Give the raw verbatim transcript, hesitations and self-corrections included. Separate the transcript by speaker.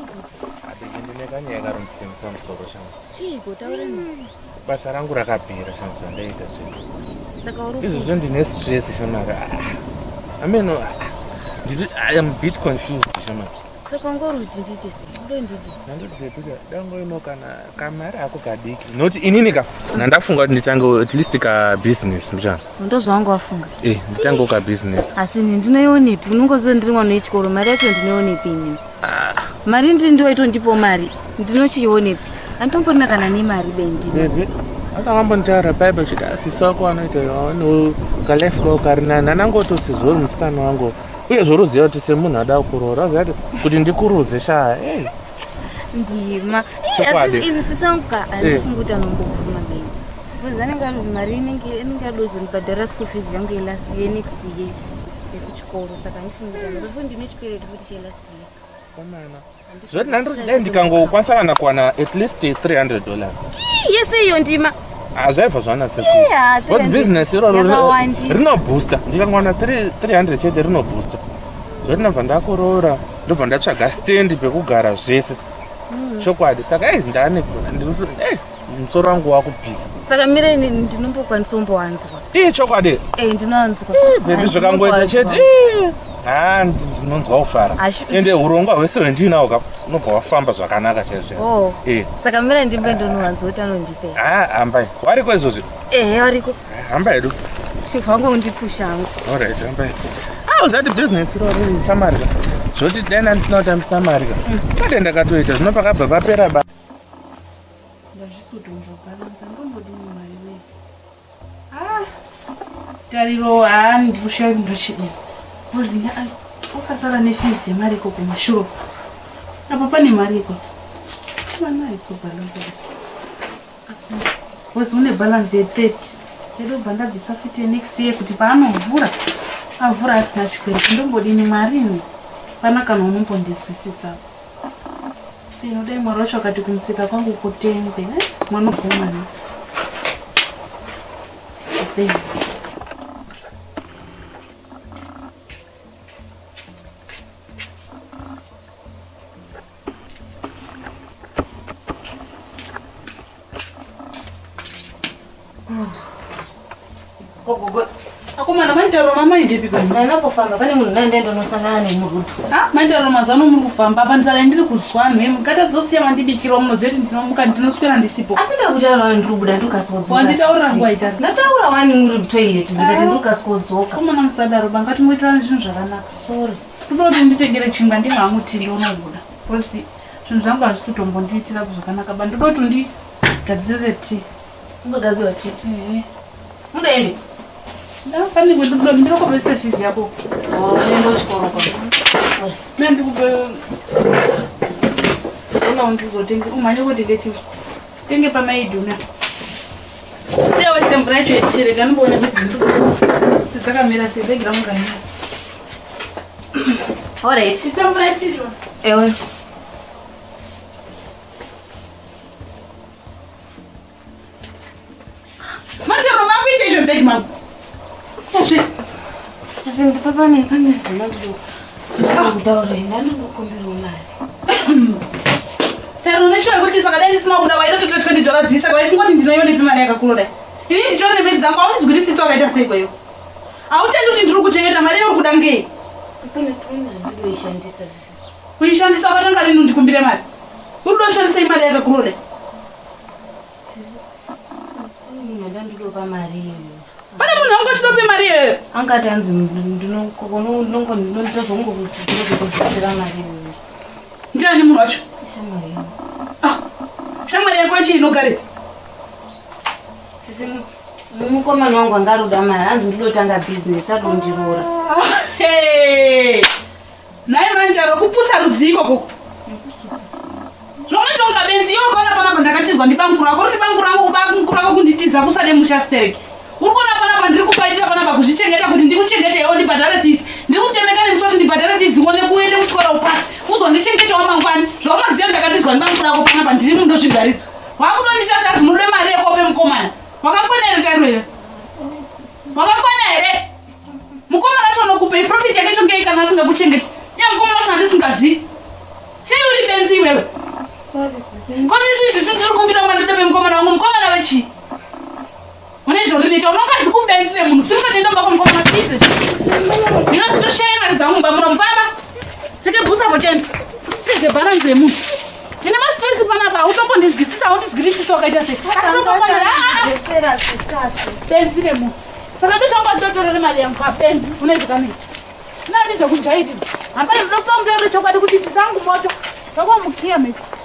Speaker 1: ndinekanyeka rumutengesa musoro shangu.
Speaker 2: Chiko taurani.
Speaker 1: Basa rangu rakapera shangu zvandaita zvinhu.
Speaker 2: Saka uri
Speaker 1: izvozvo ndine stress shamari. Ameno I am a bit confused shamari.
Speaker 2: Saka ngori nditite sei? Ndo nditi.
Speaker 1: Ndandoti dango ino kana kamari ako kadiki. Noti inini ka ndandafunga kuti nditange at least ka business mjana.
Speaker 2: Ndozvo wangu wafunga.
Speaker 1: Eh, nditange ka business.
Speaker 2: Asi ndinoionipi? Unongozo ndiri mwana wechikoro, mari yacho ndinoionipi ini? Mari ndi ndiwo itondipo mari. Ndinochionipi? Antomborina kana nemari bendi.
Speaker 1: Bebe. Akambontaura Bible kuti asisi wako anoita no kalife ko karinana nangotosizvo musikana wangu. Uye zvoruziva kuti semunhu ada kuroora zati kuti ndikuruze sha. Eh.
Speaker 2: Ndima. Asi ini sisanguka andifunga kuti anombovhuma bendi. Kuzane ngalo mari inenge inenge dozo ndibhadhara school fees yangu ye last year next year. Kuchikoro saka ndifunga kuti ndipo ndine chiperete kuti che last year.
Speaker 1: Komana. Zvoti nandiri ndikangokwanisa kana kuwana at least three hundred dollars.
Speaker 2: Yese iyo ndima.
Speaker 1: Azvaiva zvana seku. What's business iroro rino booster. Ndikangwana three hundred chete rino booster. Zvoti nabva ndakorora ndobva ndatsvaga stand pekugara zvese. Chokwadi saka eh ndane ndinoto eh musoro wangu wakupisa.
Speaker 2: Saka mire ndinombokwanisa umbowanzwa.
Speaker 1: Eh chokwadi.
Speaker 2: Eh ndinowanzwa.
Speaker 1: Baby zvakangoita chete. Eh ah ndinonzwa kufara. Ende urongwa hwese hwendinawo unobva wafamba zvakanaka chaizvo.
Speaker 2: Oh. Eh. Saka mira ndimbe ndonowanzwa kuti anondipe.
Speaker 1: Ah hambai. Wariko izvozvo?
Speaker 2: Eh wariko.
Speaker 1: Hamba hedu.
Speaker 2: Chifanga undipusha hangu.
Speaker 1: Alright hambai. Ah uzati business ro ri samarika. Zvoti dena ndisina kuti samarika. Kade ndakatoita zvino pakabva papera ba.
Speaker 3: Ndazvisuto ndobalanza ndombodini mari we. Ah. Tariro ah ndivusha ndochidini. Kuzinya ai ukasala nefees yemari ko kumashuro. Apa pane mari ko. Mana iso balance. Sasa. Wezi une balance ye thirty. Edo banda bisa fiti next year kuti paanovhura. Avhura asina chikwere ndombodini mari ni. Pana kana unombondiswisisa. Pino dai mwaro wacho akati kumusika kwangu kutengwe, eh? Mwana komana. Then Aku mana mandaro mama inde biko.
Speaker 2: Na napofamba pane munhu naende ndonosangana nemurutu.
Speaker 3: Ah, mandaro mazano muri kufamba panzara ndiri kuzwa nwe mukata dzosiya mandibikiro munozeti ndinomuka ndinoswera ndisipo.
Speaker 2: Asi ndakutaura ndiri kubuda ndikasodzoka.
Speaker 3: Wanditaura nguwa itatu.
Speaker 2: Ndataura wani muri toilet ndikati ndikasodzoka.
Speaker 3: Komana musadaro bangati muitira zvinhu zvakanaka.
Speaker 2: Sorry.
Speaker 3: Tototi nditengere chingwa ndingamuti ndinobuda. Kosi zvinhu zvangu hazvisitombo ndiitira zvakanaka ba ndodoti ndi gadzirire tea.
Speaker 2: Ungagadzira tea.
Speaker 3: Eh.
Speaker 2: Mudaende.
Speaker 3: Ndafani kududo ndinoko bese fees yako.
Speaker 2: Oh, nendo chikoro kwa.
Speaker 3: Mendi kube Ona undizotenga umanye kuti ngeti tenge pamaiduna. Sewa temperature yechire kanibona bizinto. Tsakamira sebegira mungani.
Speaker 2: Alright,
Speaker 3: si temperature.
Speaker 2: Ewe.
Speaker 3: Manje Roma kuite je big man. Kaje.
Speaker 2: Sasa ndipapa ne pane zvinandiro. Ndakutaura ndandikukumbira mari.
Speaker 3: Taro nesho kuti sakadai ndisina kuda waita toto twenty dollars zisa kwa ifungwa ndinoiona ipi mari yakakuroda. Ini ndichone mezi dzangu auni zikuti tsitso akaita sei kweyo. Autendi kuti ndiri kuchengeta mari yori kuda ngei.
Speaker 2: Pane twini zvinoishandisa sisi.
Speaker 3: Kuishandisa wakatanga lini ndikumbire mari. Uri doshandisa imari yakakuroda.
Speaker 2: Munhu ndandidopa mari iyo.
Speaker 3: Pane munhu angochidope mari iyo.
Speaker 2: Angati anzi ndinokona nongo ndinotozongo kuti ndinozokudzira mari iyo.
Speaker 3: Ndiani munhu wacho?
Speaker 2: Shamwari.
Speaker 3: Ah. Shamwari yako chi inogare?
Speaker 2: Sisi mukomana wangu angaruda mari anzi ndinotanga business adondirora.
Speaker 3: Hey. Nai manjaro kupusa rudziko koko. Zvone tonga benzi yo kona pana ndakatizwa ndibangura ko ndibangura ko ubangura ko kunditiza kusade mushastereki. Uri kona pana pandiri kufaitira pana pakuzvichengeta kuti ndikuchengete iwo ndibhadhare fees. Ndiri kutemeka nemusoro ndibhadhare fees uone kuende kuchikora upasi. Uzondichengete wa mangwani. Zvaunoziva ndakatizwa ndibangura ko pana pandiri mundo zvigarira. Wakudonditata zimude mari yako pe mukomana. Wakakwana ere chaiwe? Wakakwana ere? Mukomana chonokupa profit yake chonge kana asingakuchengeti. Ya mukomana chono ndisingazi. Sei uri benzi Kodi sisi sindiri kumbira mwana ndobe mukomana wangu mukomana wechi. Mune zvorineta unongazi kubenzire munhu sirikatenda mbako mukomana tise. Ndinga sitoshaya mari dzangu mba munomufamba. Sike busa pochenda. Sike balance yemunhu. Ndine mastress panapa utombondizwisisa undizwirisisa wakaita sei.
Speaker 2: Desera sikasi.
Speaker 3: Benzire munhu. Saka ndochangatotorere mari yangu papenzi une zvakanei. Nani zvakujairira. Hamba ndinokupa murero chokwadi kuti dzangu moto. Zvakwamukiya meko.